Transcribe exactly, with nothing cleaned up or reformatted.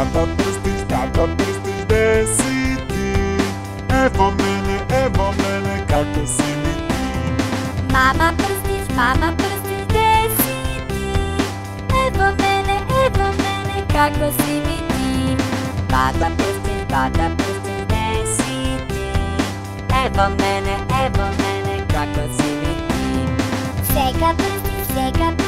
Tata prstić, tata prstić, gde si ti? Evo mene, evo mene, kako si mi ti? Mama prstić, mama prstić, gde si ti? Evo mene, evo mene, kako si mi ti? Bata prstić, bata prstić, gde si ti? Evo mene, evo mene, kako si mi ti? Seka prstić, seka prstić,